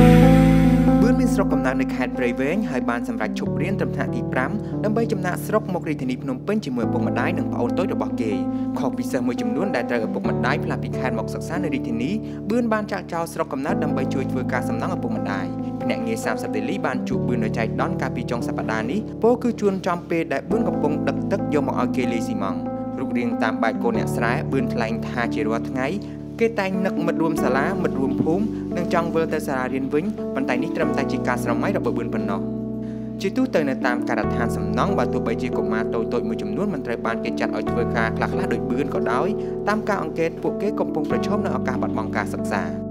បឿនមានស្រុកកំណើតនៅខេត្តព្រៃវែងហើយបានសម្រេចឈប់រៀនត្រឹមថ្នាក់ទី5ដើម្បីចំណាក់ស្រុកមករាជធានីភ្នំពេញជាមួយឪពុកម្ដាយនិងប្អូនតូចរបស់គេខុសពីសិស្សមួយចំនួនដែលត្រូវឪពុកម្ដាយផ្លាស់ពីខេត្តមកសិក្សានៅរាជធានីបឿនបានចាក់ចោលស្រុកកំណើតដើម្បីជួយធ្វើការសំណង់ឪពុកម្ដាយភ្នាក់ងារ30ដេលីបានជួបបឿននៅចៃដន្យកាលពីចុងសប្ដាហ៍នេះពោលគឺជួនចំពេលដែលបឿនកំពុងដឹកទឹកយកមកឲ្យគេលេងស៊ីម៉ង់រូបរាងតាមបែបកូនអ្នកស្រែបឿនថ្លែងថាជារាល់ថ្ងៃគេតែងនឹកមិត្តរួមសាលាមិត្តរួមភូមិនិងចង់វិលទៅសាលារៀនវិញប៉ុន្តែនេះត្រឹមតែជាការស្រមៃរបស់បឿនប៉ុណ្ណោះជាទូទៅនៅតាមការដ្ឋានសំណង់បើទោះបីជាកុមារតូចៗមួយចំនួនមិនត្រូវបានគេចាត់ឲ្យធ្វើការខ្លះៗដោយបឿនក៏ដោយតាមការអង្កេតពួកគេកំពុងប្រឈមនឹងឱកាសបាត់បង់ការសិក្សា